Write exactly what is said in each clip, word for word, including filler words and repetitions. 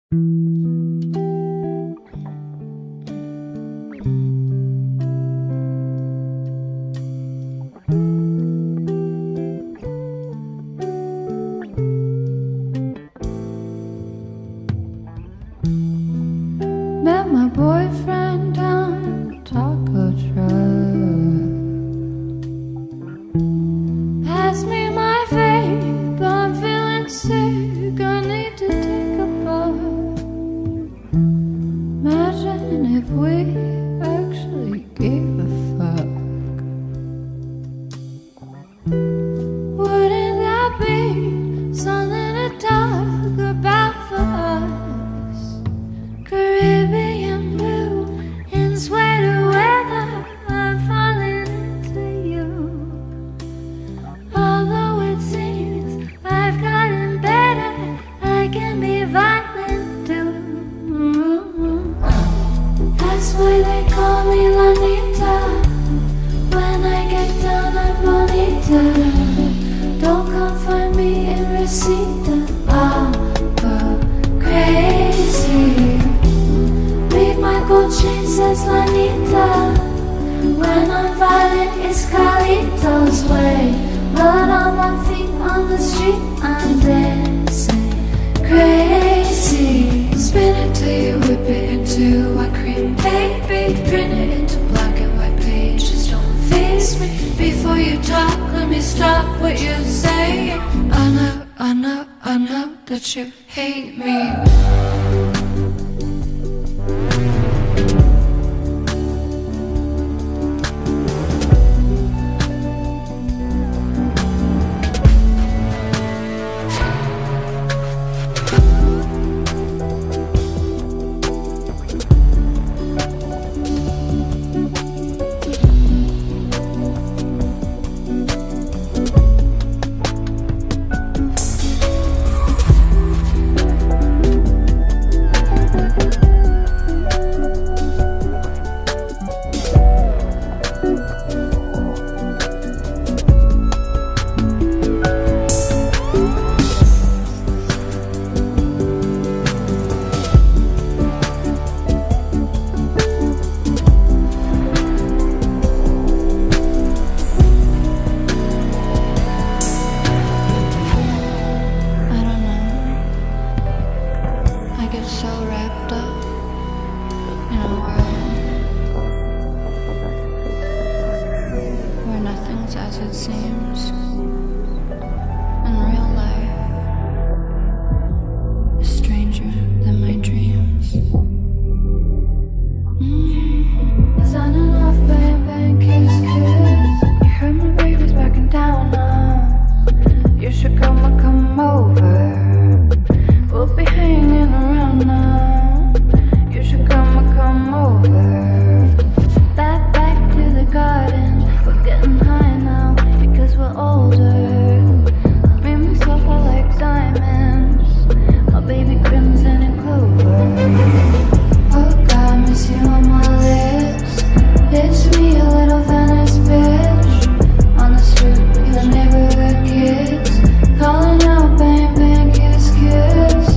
Met my boyfriend down Taco Truck. Pass me my vape, I'm feeling sick, I need to take a puff. Imagine if we actually gave a fuck. Wouldn't that be something to talk about for us? Caribbean blue in sweater weather, I'm falling into you. Although it seems I've gotten better, I can be violent too. That's why they call me Lanita. When I get down I'm bonita. Don't come find me in Reseda, I'll go crazy. My gold chain says Lanita. When I'm violent, it's Carlito's way. Blood on my feet on the street, I'm dancing crazy. Spin it till you whip it into white cream, baby. Print it into black and white pages. Don't face me before you talk. Let me stop what you're saying. I know, I know, I know that you hate me. So wrapped up in a world where nothing's as it seems, and real life is stranger than my dreams. mm. Signing off, bang, bang, kiss, kiss. You heard my baby's backing down now. You should come and come over. We'll be hanging around now. You should come and come over. Back, back to the garden. We're getting high now because we're older. Me and myself are like diamonds. My baby crimson and clover. Oh God, miss you on my lips. It's me, a little Venice bitch. On the street with the neighborhood kids. Calling out, bang, bang, kiss, kiss.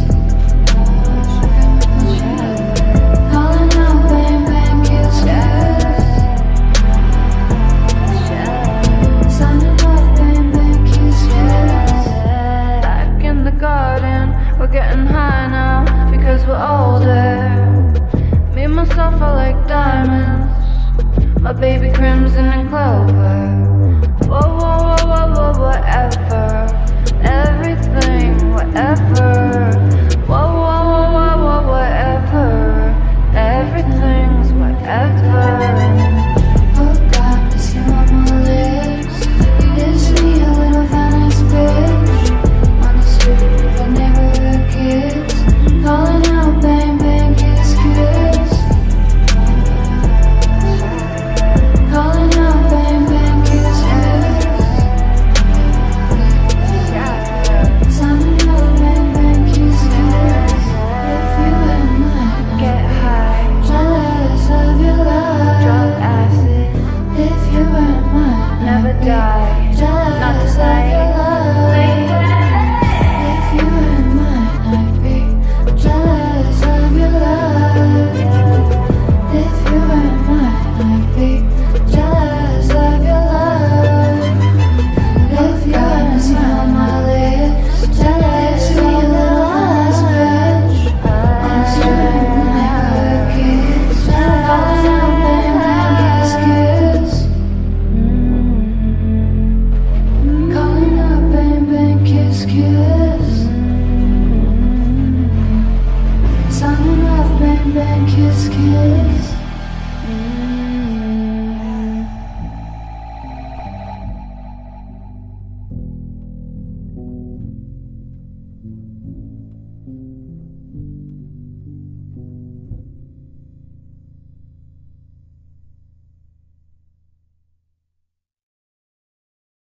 We're getting high now because we're older. Me and myself are like diamonds. My baby crimson